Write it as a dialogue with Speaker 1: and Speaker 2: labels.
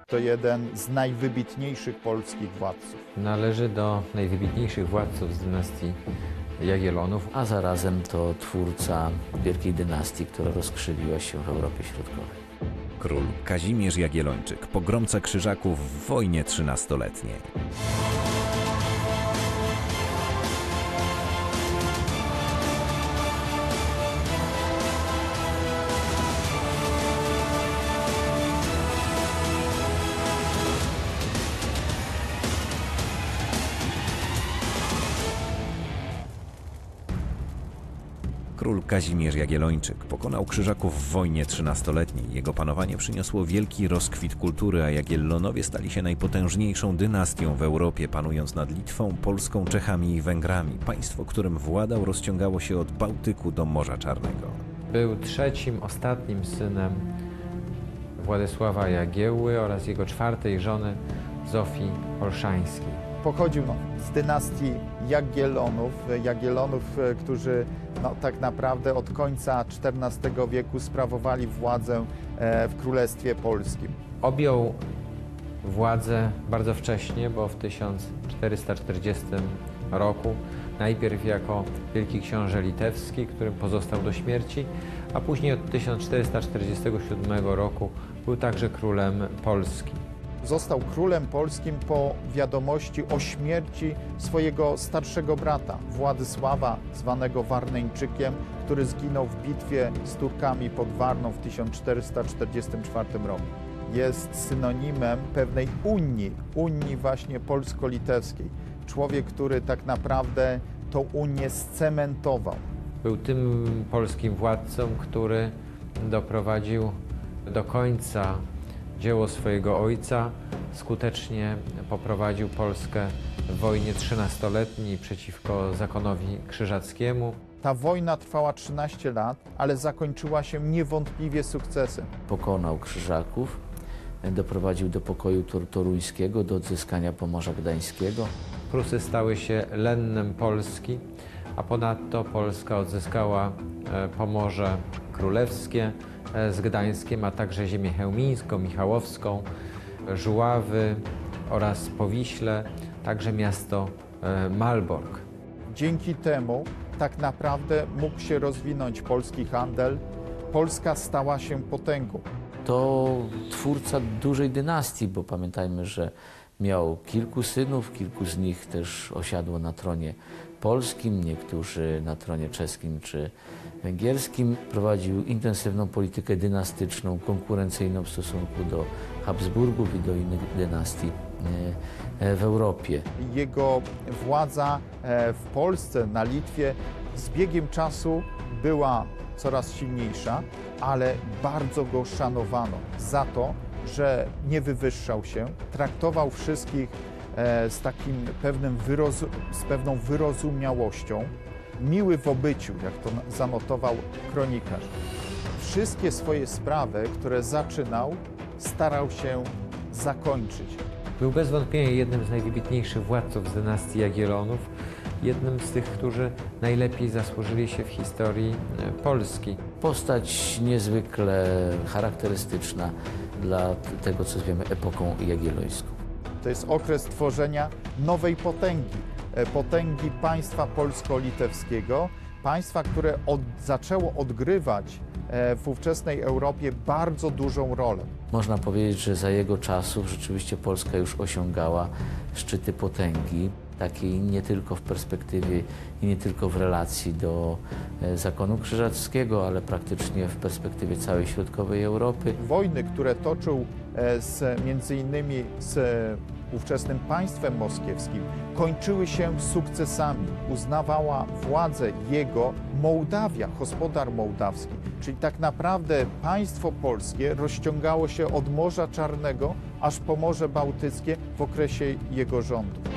Speaker 1: To jeden z najwybitniejszych polskich władców.
Speaker 2: Należy do najwybitniejszych władców z dynastii Jagiellonów,
Speaker 3: a zarazem to twórca wielkiej dynastii, która rozkrzywiła się w Europie Środkowej.
Speaker 4: Król Kazimierz Jagiellończyk, pogromca Krzyżaków w wojnie 13-letniej. Król Kazimierz Jagiellończyk pokonał Krzyżaków w wojnie 13-letniej. Jego panowanie przyniosło wielki rozkwit kultury, a Jagiellonowie stali się najpotężniejszą dynastią w Europie, panując nad Litwą, Polską, Czechami i Węgrami. Państwo, którym władał, rozciągało się od Bałtyku do Morza Czarnego.
Speaker 2: Był trzecim, ostatnim synem Władysława Jagiełły oraz jego czwartej żony Zofii Olszańskiej.
Speaker 1: Pochodził z dynastii Jagiellonów, którzy tak naprawdę od końca XIV wieku sprawowali władzę w Królestwie Polskim.
Speaker 2: Objął władzę bardzo wcześnie, bo w 1440 roku, najpierw jako wielki książę litewski, którym pozostał do śmierci, a później od 1447 roku był także królem polskim.
Speaker 1: Został królem polskim po wiadomości o śmierci swojego starszego brata, Władysława, zwanego Warneńczykiem, który zginął w bitwie z Turkami pod Warną w 1444 roku. Jest synonimem pewnej Unii właśnie polsko-litewskiej. Człowiek, który tak naprawdę tą Unię scementował.
Speaker 2: Był tym polskim władcą, który doprowadził do końca dzieło swojego ojca, skutecznie poprowadził Polskę w wojnie 13-letniej przeciwko zakonowi krzyżackiemu.
Speaker 1: Ta wojna trwała 13 lat, ale zakończyła się niewątpliwie sukcesem.
Speaker 3: Pokonał Krzyżaków, doprowadził do pokoju toruńskiego, do odzyskania Pomorza Gdańskiego.
Speaker 2: Prusy stały się lennem Polski, a ponadto Polska odzyskała Pomorze Królewskie z Gdańskiem, a także ziemię chełmińską, michałowską, Żuławy oraz Powiśle, także miasto Malbork.
Speaker 1: Dzięki temu tak naprawdę mógł się rozwinąć polski handel. Polska stała się potęgą.
Speaker 3: To twórca dużej dynastii, bo pamiętajmy, że miał kilku synów, kilku z nich też osiadło na tronie polskim, niektórzy na tronie czeskim czy węgierskim. Prowadził intensywną politykę dynastyczną, konkurencyjną w stosunku do Habsburgów i do innych dynastii w Europie.
Speaker 1: Jego władza w Polsce, na Litwie z biegiem czasu była coraz silniejsza, ale bardzo go szanowano za to, że nie wywyższał się, traktował wszystkich z takim pewną wyrozumiałością, miły w obyciu, jak to zanotował kronikarz. Wszystkie swoje sprawy, które zaczynał, starał się zakończyć.
Speaker 2: Był bez wątpienia jednym z najwybitniejszych władców z dynastii Jagiellonów, jednym z tych, którzy najlepiej zasłużyli się w historii Polski.
Speaker 3: Postać niezwykle charakterystyczna dla tego, co zwiemy epoką jagiellońską.
Speaker 1: To jest okres tworzenia nowej potęgi państwa polsko-litewskiego, państwa, które zaczęło odgrywać w ówczesnej Europie bardzo dużą rolę.
Speaker 3: Można powiedzieć, że za jego czasów rzeczywiście Polska już osiągała szczyty potęgi, takiej nie tylko w perspektywie i nie tylko w relacji do zakonu krzyżackiego, ale praktycznie w perspektywie całej środkowej Europy.
Speaker 1: Wojny, które toczył między innymi z ówczesnym państwem moskiewskim, kończyły się sukcesami. Uznawała władzę jego Mołdawia, gospodar mołdawski. Czyli tak naprawdę państwo polskie rozciągało się od Morza Czarnego aż po Morze Bałtyckie w okresie jego rządu.